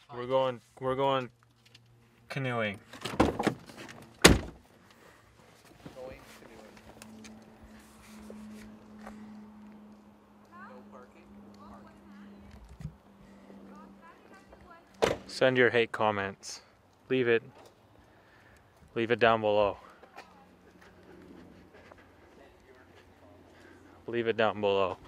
We're going canoeing. Going canoeing. No parking. Send your hate comments. Leave it down below. Leave it down below.